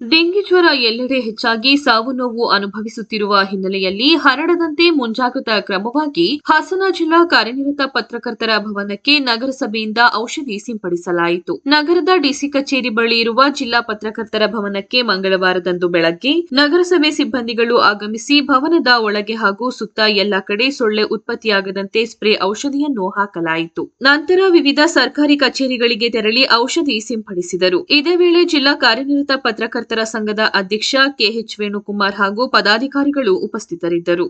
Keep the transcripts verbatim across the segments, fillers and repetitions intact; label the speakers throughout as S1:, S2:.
S1: Dengue ಜ್ವರ ಎಲ್ಲೆಡೆ ಹೆಚ್ಚಾಗಿ ಸಾವು ನೋವು ಅನುಭವಿಸುತ್ತಿರುವ ಹಿನ್ನೆಲೆಯಲ್ಲಿ ಹರಡದಂತೆ ಮುಂಜಾಗ್ರತಾ ಕ್ರಮವಾಗಿ ಹಾಸನ ಜಿಲ್ಲಾ ಕಾರ್ಯನಿರತ ಪತ್ರಕರ್ತರ ಭವನಕ್ಕೆ ನಗರಸಭೆಯಿಂದ ಔಷಧಿ ಸಿಂಪಡಿಸಲಾಯಿತು. ನಗರದ ಡಿಸಿ ಕಚೇರಿ ಬಳಿ ಇರುವ ಜಿಲ್ಲಾ ಪತ್ರಕರ್ತರ ಭವನಕ್ಕೆ ಮಂಗಳವಾರದಂದು ಬೆಳಗ್ಗೆ ನಗರಸಭೆ ಸಿಬ್ಬಂದಿಗಳು ಆಗಮಿಸಿ ಭವನದ ಒಳಗೆ ಹಾಗೂ ಸುತ್ತ ಎಲ್ಲಾ ಕಡೆ ಸೊಳ್ಳೆ ಉತ್ಪತ್ತಿಯಾಗದಂತೆ ಸ್ಪ್ರೇ ಔಷಧಿಯನ್ನು ಹಾಕಲಾಯಿತು. ನಂತರ ವಿವಿಧ ಸರ್ಕಾರಿ ಕಚೇರಿಗಳಿಗೆ ತೆರಳಿ ಔಷಧಿ ಸಿಂಪಡಿಸಿದರು. ಇದೇ ವೇಳೆ ಜಿಲ್ಲಾ ಕಾರ್ಯನಿರತ ಪತ್ರಕರ್ತರ ಸಂಘದ ಅಧ್ಯಕ್ಷ ಕೆಎಚ್ ವೇಣುಕುಮಾರ್ ಹಾಗೂ ಪದಾಧಿಕಾರಿಗಳು ಉಪಸ್ಥಿತರಿದ್ದರು.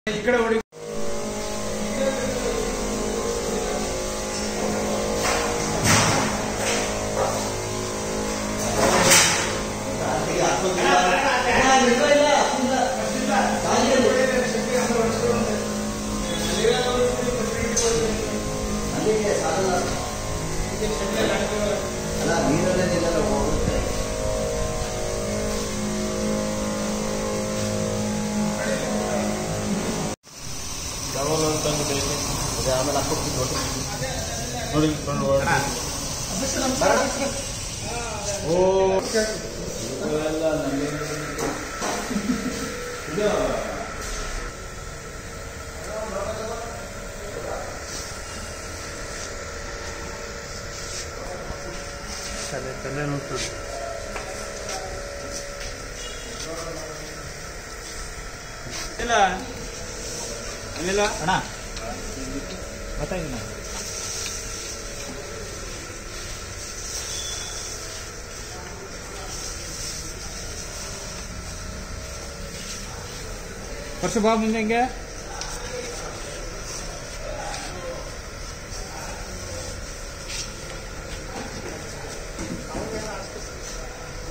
S2: ಆಮೇಲೆ ತಲೆ ನೋಡ್ತಾರೆ. ಇಲ್ಲ ಇಲ್ಲ ಅಣ್ಣ ಗೊತ್ತಾಗಿಲ್ಲ. ವರ್ಷ ಬಾ ಮುಂದೆ ಹೆಂಗೆ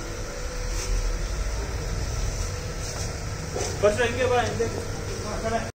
S2: ವರ್ಷ ಹೆಂಗೆ ಬಾ ಹಿಂದೆ.